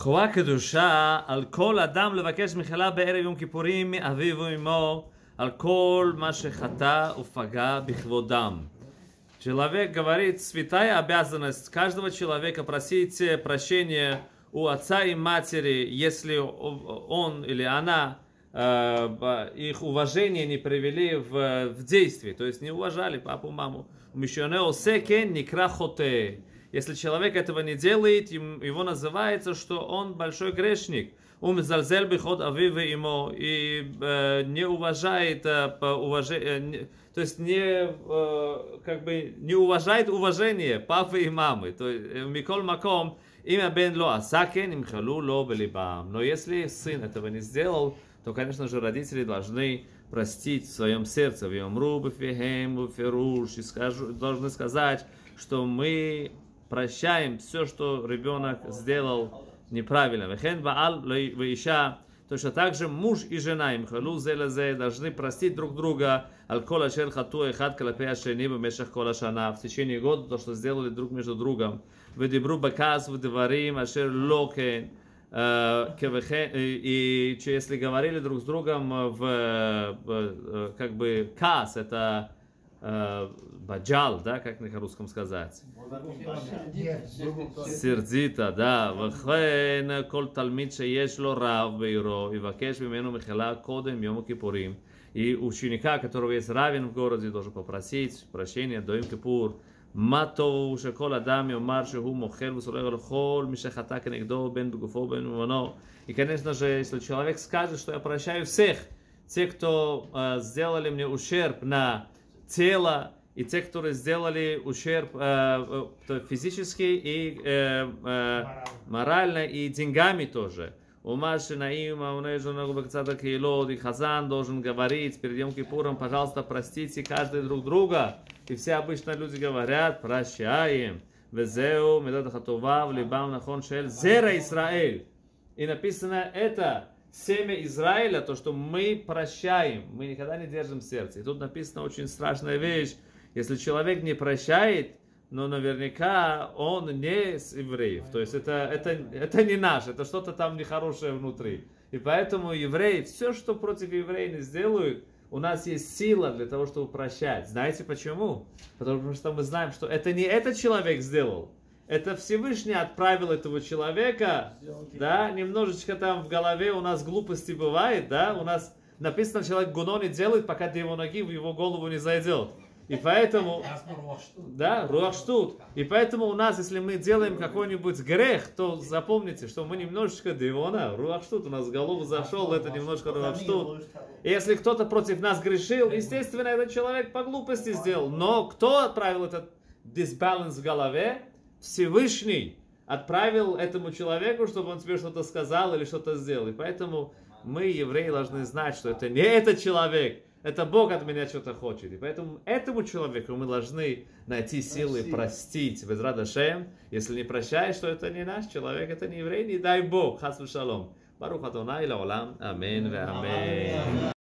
חובה קדושה על כל אדם לבקש מחילה בערב יום כיפורים מאביו ואמו על כל מה שחטא ופגע בכבודם. Человек говорит, святая обязанность каждого человека просить прощения у отца и матери, если он или она их уважение не привели в действие, то есть не уважали папу, маму. Если человек этого не делает, его называется, что он большой грешник. И не уважает то есть не уважает уважение папы и мамы. То есть микол маком имя бен ло асакен имхалу ло белибам. Но если сын этого не сделал, то, конечно же, родители должны простить в своем сердце. Должны сказать, что мы прощаем все, что ребенок сделал неправильно. Точно так же муж и жена должны простить друг друга в течение года то, что сделали друг между другом. И если говорили друг с другом в как бы кас, это баджал, да, как на русском сказать? Сердито, да. וכן כל תלמיד שיש לו רב בעירו יבקש ממנו מחילה קודם יום הכיפורים. И ученика, которого есть равен в городе, должен попросить прощения до Йом-Кипур. מה טוב שכל אדם יאמר שהוא מוחל וסולח לכל מי שחטא כנגדו בין בגופו בין בממונו. И, конечно же, если человек скажет, что я прощаю всех, те, кто сделали мне ущерб на тело, и те, которые сделали ущерб физически и морально, и деньгами тоже. И Хазан должен говорить перед Йом-Кипуром, пожалуйста, простите каждый друг друга. И все обычно люди говорят, прощаем. И написано это, семя Израиля, то, что мы прощаем, мы никогда не держим в сердце. И тут написана очень страшная вещь. Если человек не прощает, но наверняка он не из евреев. То есть это не наш, это что-то там нехорошее внутри. И поэтому евреи, все, что против евреев не сделают, у нас есть сила для того, чтобы прощать. Знаете почему? Потому что мы знаем, что это не этот человек сделал. Это Всевышний отправил этого человека, да, немножечко там в голове у нас глупости бывает, да, у нас написано, человек гуно не делает, пока до его ноги в его голову не зайдет. И поэтому, да, руахштут. И поэтому у нас, если мы делаем какой-нибудь грех, то запомните, что мы немножечко дивона, руахштут, у нас в голову зашел, это немножко руахштут. И если кто-то против нас грешил, естественно, этот человек по глупости сделал. Но кто отправил этот дисбаланс в голове? Всевышний отправил этому человеку, чтобы он тебе что-то сказал или что-то сделал. И поэтому мы, евреи, должны знать, что это не этот человек, это Бог от меня что-то хочет. И поэтому этому человеку мы должны найти силы простить. Безрат Ашем. Если не прощаешь, что это не наш человек, это не еврей, не дай Бог. Хас вешалом. Барух Адонай лаолам. Амин ве амин.